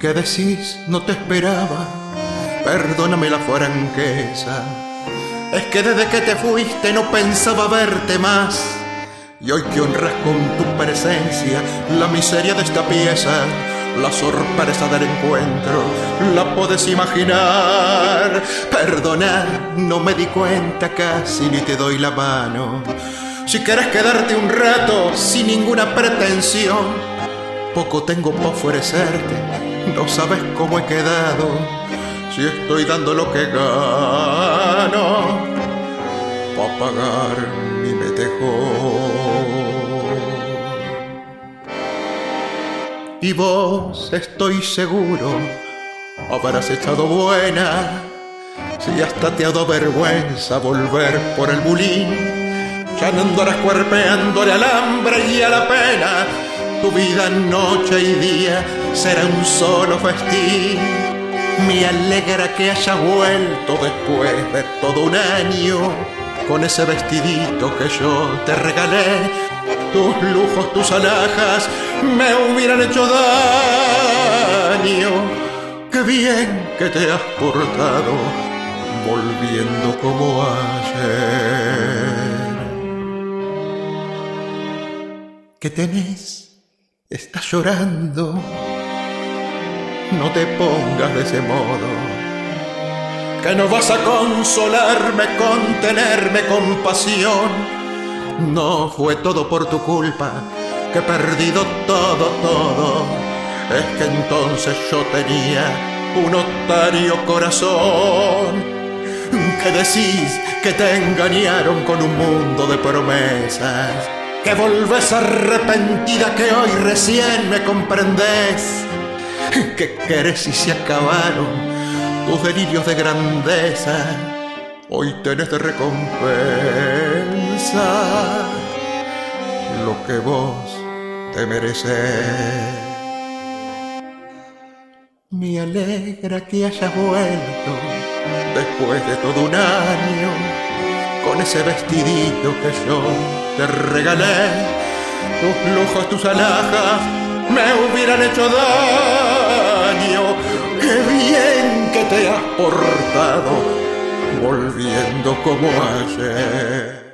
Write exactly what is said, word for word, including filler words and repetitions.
¿Qué decís? No te esperaba, perdóname la franqueza. Es que desde que te fuiste no pensaba verte más. Y hoy que honras con tu presencia la miseria de esta pieza, la sorpresa del encuentro, la podés imaginar. Perdona, no me di cuenta casi ni te doy la mano. Si querés quedarte un rato sin ninguna pretensión, poco tengo para ofrecerte, no sabes cómo he quedado. Si estoy dando lo que gano pa' pagar mi metejón. Y vos, estoy seguro, habrás echado buena, si hasta te ha dado vergüenza volver por el bulín. Ya no andarás cuerpeándole al hambre y a la pena. Tu vida noche y día será un solo festín. Me alegra que hayas vuelto después de todo un año, con ese vestidito que yo te regalé. Tus lujos, tus alhajas me hubieran hecho daño. Qué bien que te has portado, volviendo como ayer. ¿Qué tenés? ¿Estás llorando? No te pongas de ese modo, que no vas a consolarme, contenerme con pasión. No fue todo por tu culpa, que he perdido todo, todo. Es que entonces yo tenía un otario corazón. ¿Qué decís? Que te engañaron con un mundo de promesas, que volvés arrepentida, que hoy recién me comprendés. ¿Qué querés si se acabaron tus delirios de grandeza? Hoy tenés de recompensa lo que vos te mereces. Me alegra que hayas vuelto después de todo un año, con ese vestidito que yo te regalé. Tus lujos, tus alhajas me hubieran hecho daño. Qué bien que te has portado, volviendo como ayer.